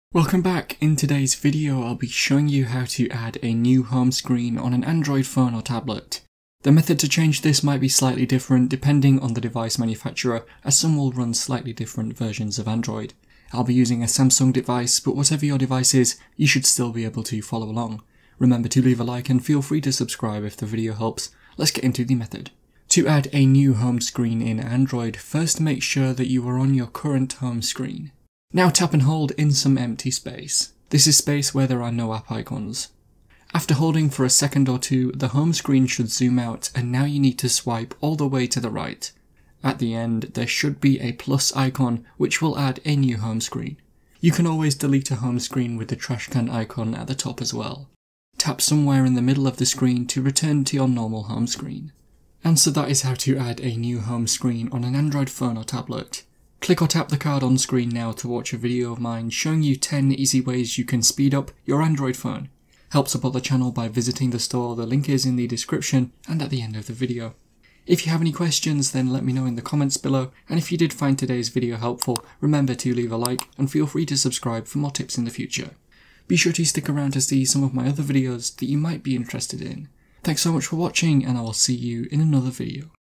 Welcome back. In today's video I'll be showing you how to add a new home screen on an Android phone or tablet. The method to change this might be slightly different depending on the device manufacturer, as some will run slightly different versions of Android. I'll be using a Samsung device, but whatever your device is, you should still be able to follow along. Remember to leave a like and feel free to subscribe if the video helps. Let's get into the method. To add a new home screen in Android, first make sure that you are on your current home screen. Now tap and hold in some empty space. This is space where there are no app icons. After holding for a second or two, the home screen should zoom out and now you need to swipe all the way to the right. At the end, there should be a plus icon which will add a new home screen. You can always delete a home screen with the trash can icon at the top as well. Tap somewhere in the middle of the screen to return to your normal home screen. And so that is how to add a new home screen on an Android phone or tablet. Click or tap the card on screen now to watch a video of mine showing you 10 easy ways you can speed up your Android phone. Help support the channel by visiting the store, the link is in the description and at the end of the video. If you have any questions then let me know in the comments below, and if you did find today's video helpful, remember to leave a like and feel free to subscribe for more tips in the future. Be sure to stick around to see some of my other videos that you might be interested in. Thanks so much for watching and I will see you in another video.